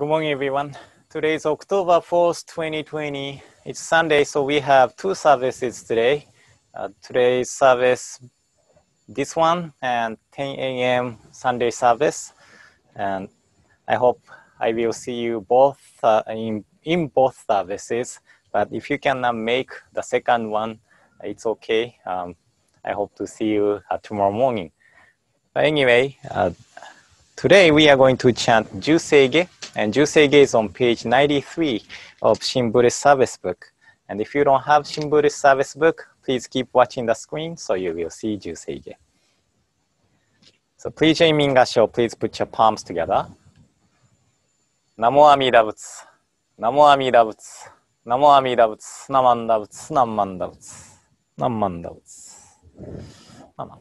Good morning, everyone. Today is October 4th, 2020. It's Sunday, so we have two services today. Today's service, this one, and 10 a.m. Sunday service. And I hope I will see you both in both services. But if you cannot make the second one, it's okay. I hope to see you tomorrow morning. But anyway, today we are going to chant Juseige, and Juseige is on page 93 of Shinbuddhist Service Book. And if you don't have Shinbuddhist Service Book, please keep watching the screen so you will see Juseige. So please join me in Gassho. Please put your palms together. Namo Amida Butsu, Namo Amida Butsu, Namo Amida Butsu, Namanda Butsu, Namanda Butsu, Namanda Butsu, Namanda.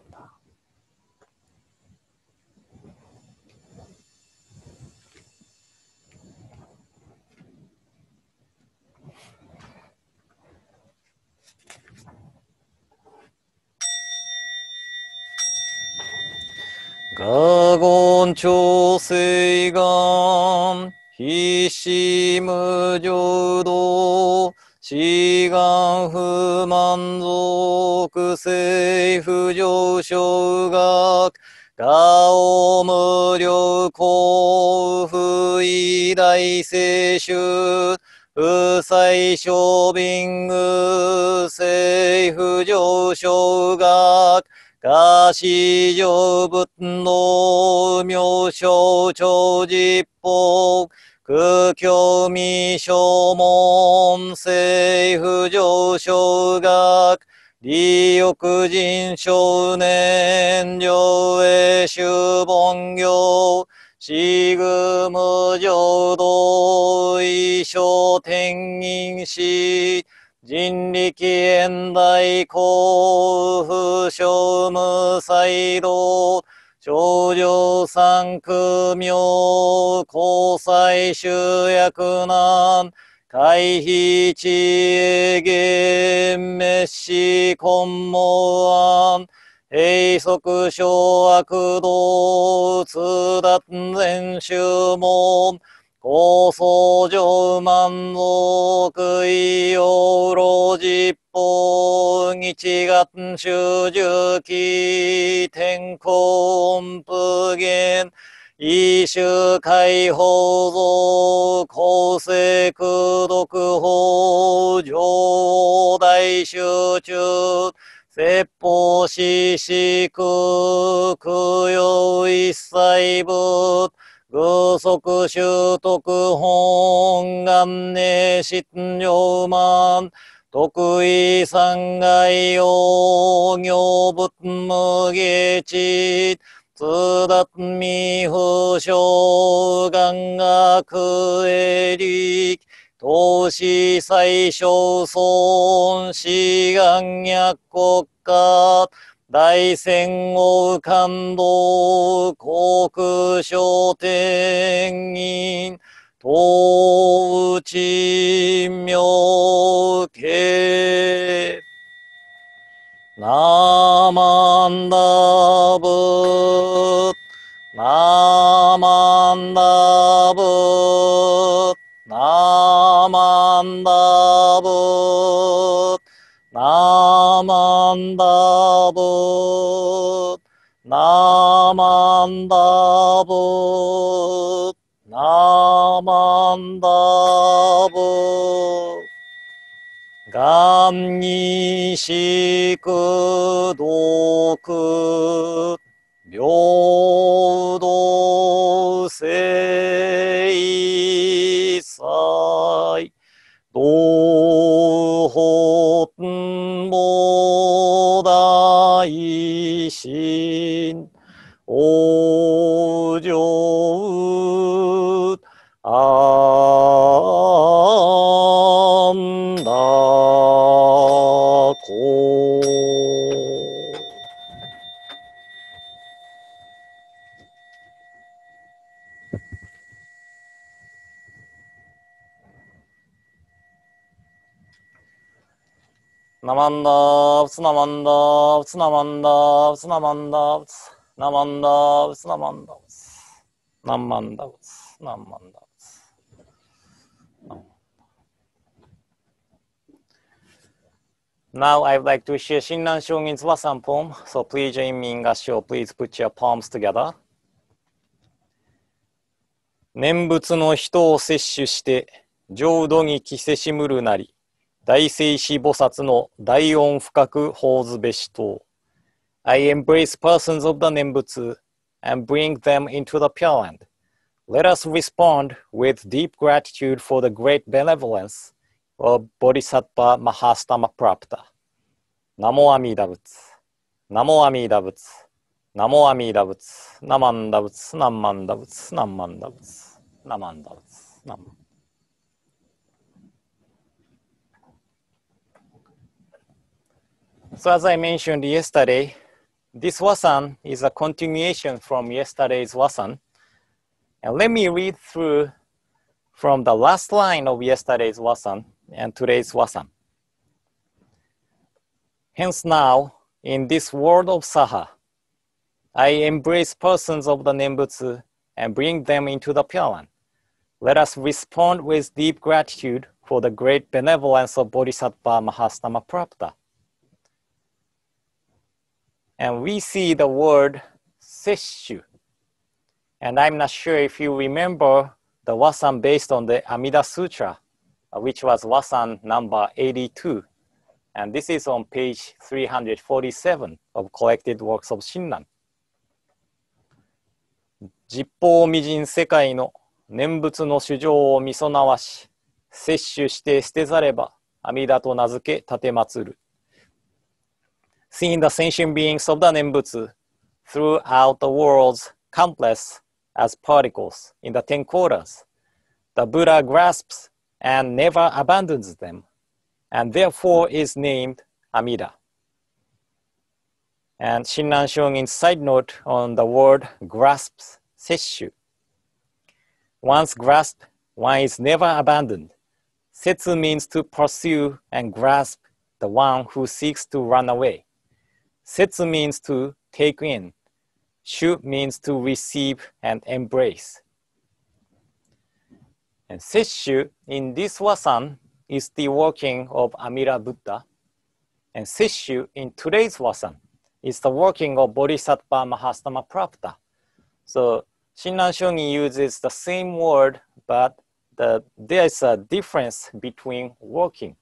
我言調整願必死無常道志願不満足性不上昇学我を無量幸福偉大聖主不採小便具性不上昇学が史上仏の妙正長実法空教未正門性不上昇学利欲人少年上映修凡行四具無常道異生天人師人力現代幸福小無才道少女三苦名交際集約難回避知恵厳滅死根毛案閉塞小悪道通達全宗門高僧上満足意養老実法日月修十期天候音符言異種解放像公正功徳法上大集中説法施施空供養一切仏具足修徳本願念失上満得意三害用行仏無下知通達未不詳願学営力投資最小損志願逆国家大戦王感動航空商店員東内妙慶ナマンダブナマンダブナマンダブナマンダブナマンダブナマンダブ願にしく独平等性祭道本菩提心往生安楽ナマンダーツナマンダーツナマンダーツナマンダーツナマンダーツナマンダーツナマンダーツナマンダーツ Now I would like to share Shinran Shogin's Wasan poem. So please join me in Gassho. Please put your palms together. 念仏の人を摂取して浄土に着せしむるなり大聖子菩薩の大恩深く報ずべしと I embrace persons of the 念仏 and bring them into the Pure Land. Let us respond with deep gratitude for the great benevolence of Bodhisattva Mahastama Prapta. Namo Amida Butsu. Namo Amida Butsu. Namo Amida Butsu. Namanda Butsu. Namanda Butsu. Namanda Butsu. Namanda Butsu. Nam. So as I mentioned yesterday, this Wasan is a continuation from yesterday's Wasan. And let me read through from the last line of yesterday's Wasan and today's Wasan. Hence now, in this world of Saha, I embrace persons of the Nembutsu and bring them into the Pure Land. Let us respond with deep gratitude for the great benevolence of Bodhisattva Mahastama Prapta. And we see the word Sesshu. And I'm not sure if you remember the Wasan based on the Amida Sutra, which was Wasan number 82. And this is on page 347 of Collected Works of Shinran. 十方未尽世界の念仏の主情をみそなわし、摂取して捨てざれば、阿弥陀と名付け、立て祭る。Seeing the sentient beings of the Nembutsu throughout the world's countless as particles in the 10 quarters, the Buddha grasps and never abandons them, and therefore is named Amida. And Shinran Shogin's side note on the word grasps, Sesshu. Once grasped, one is never abandoned. Setsu means to pursue and grasp the one who seeks to run away. Setsu means to take in. Shu means to receive and embrace. And Sesshu in this Wasan is the working of Amida Buddha. And Sesshu in today's Wasan is the working of Bodhisattva Mahastama Prapta. So Shinran Shogin uses the same word, but there's a difference between working.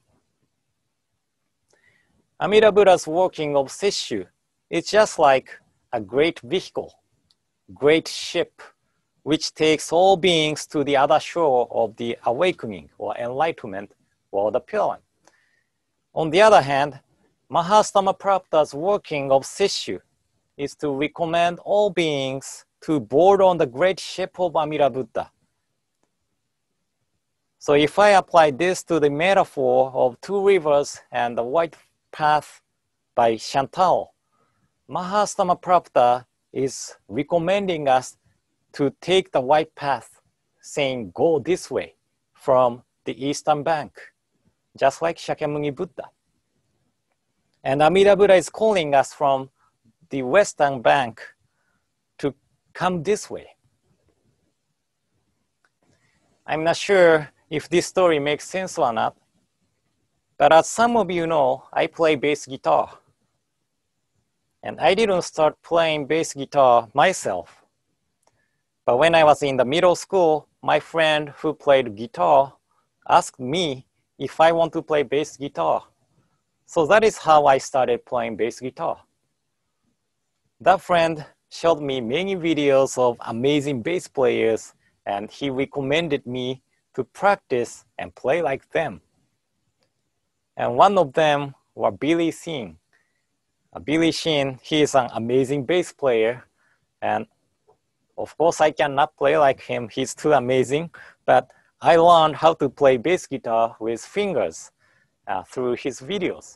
Amida Buddha's working of Sesshu is just like a great vehicle, great ship, which takes all beings to the other shore of the awakening or enlightenment or the Pure Land. On the other hand, Mahastama Prapta's working of Sesshu is to recommend all beings to board on the great ship of Amida Buddha. So if I apply this to the metaphor of two rivers and the white path by Chantal, Mahastama Prapta is recommending us to take the white path, saying go this way from the eastern bank, just like Shakyamuni Buddha. And Amida Buddha is calling us from the western bank to come this way. I'm not sure if this story makes sense or not, but as some of you know, I play bass guitar. And I didn't start playing bass guitar myself. But when I was in the middle school, my friend who played guitar asked me if I want to play bass guitar. So that is how I started playing bass guitar. That friend showed me many videos of amazing bass players, and he recommended me to practice and play like them. And one of them was Billy Singh. Billy Shin, he is an amazing bass player, and of course I cannot play like him, he's too amazing, but I learned how to play bass guitar with fingers through his videos.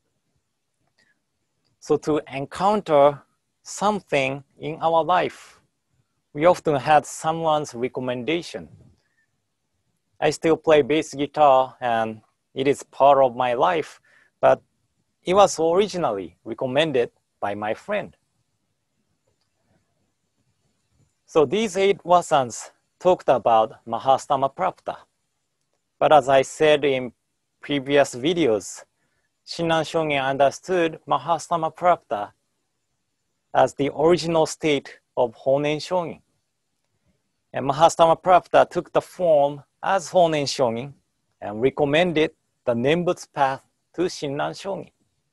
So to encounter something in our life, we often had someone's recommendation. I still play bass guitar and it is part of my life, but it was originally recommended by my friend. So these 8 Wasans talked about Mahastama Prapta. But as I said in previous videos, Shinran Shongin understood Mahastamaprapta as the original state of Honen Shongin. And Mahastamaprapta took the form as Honen Shongin and recommended the Nembutsu path to Shinran Shongin.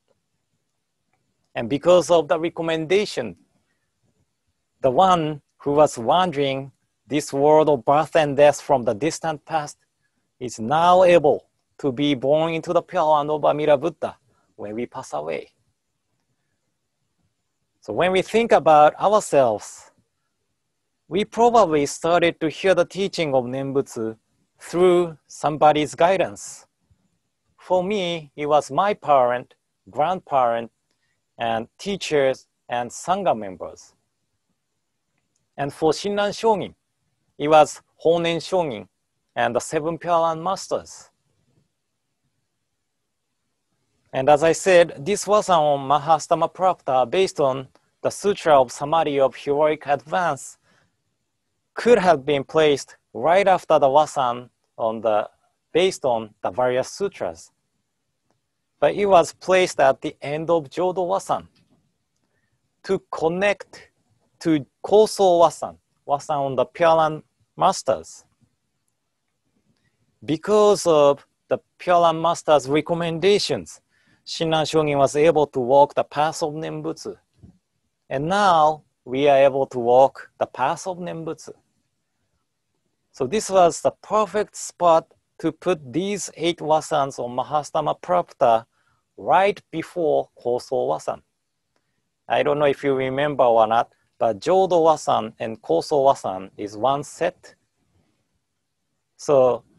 And because of the recommendation, the one who was wandering this world of birth and death from the distant past is now able to be born into the pure land of Amida Buddha when we pass away. So when we think about ourselves, we probably started to hear the teaching of Nembutsu through somebody's guidance. For me, it was my parent, grandparent, and teachers and Sangha members. And for Shinran Shongin, it was Honen Shongin and the Seven Pure Land Masters. And as I said, this was on Mahastamaprapta based on the Sutra of Samadhi of Heroic Advance could have been placed right after the Wasan based on the various sutras. But it was placed at the end of Jodo Wasan to connect to Koso Wasan on the Pure Land Masters. Because of the Pure Land Masters' recommendations, Shinran Shongin was able to walk the path of Nembutsu. And now we are able to walk the path of Nembutsu. So this was the perfect spot to put these 8 wasans on Mahastamaprapta right before Koso Wasan. I don't know if you remember or not, but Jodo Wasan and Koso Wasan is one set. So,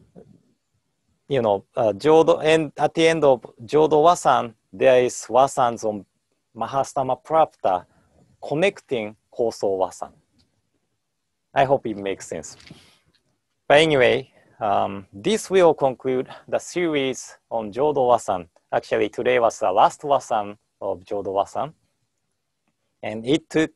Jodo, and at the end of Jodo Wasan, there is wasans on Mahastamaprapta connecting Koso Wasan. I hope it makes sense. But anyway, this will conclude the series on Jodo Wasan. Actually, today was the last Wasan of Jodo Wasan. And it took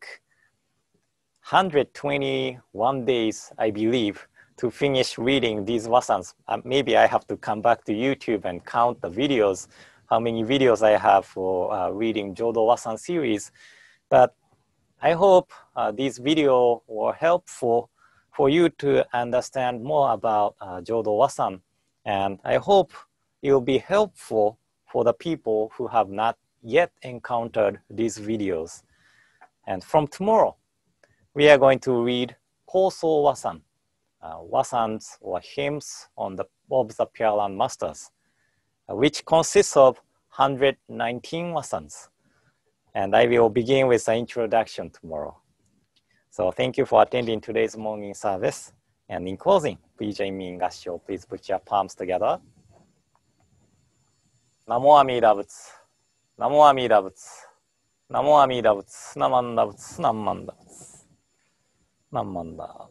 121 days, I believe, to finish reading these Wasans. Maybe I have to come back to YouTube and count the videos, how many videos I have for reading Jodo Wasan series. But I hope this video were helpful for you to understand more about Jodo Wasan. And I hope it will be helpful for the people who have not yet encountered these videos. And from tomorrow, we are going to read Koso Wasan, wasans or hymns of the Pure Land Masters, which consists of 119 wasans. And I will begin with the introduction tomorrow. So thank you for attending today's morning service. And in closing, please join me in Gassho. Please put your palms together. Namo Amida Butsu. Namo Amida Butsu. Namo Amida Butsu. Namanda Butsu. Namanda Butsu. Namanda.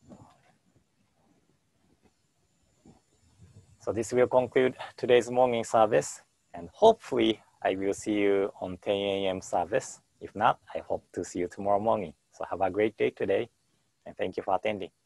So this will conclude today's morning service. And hopefully, I will see you on 10 a.m. service. If not, I hope to see you tomorrow morning. So have a great day today, and thank you for attending.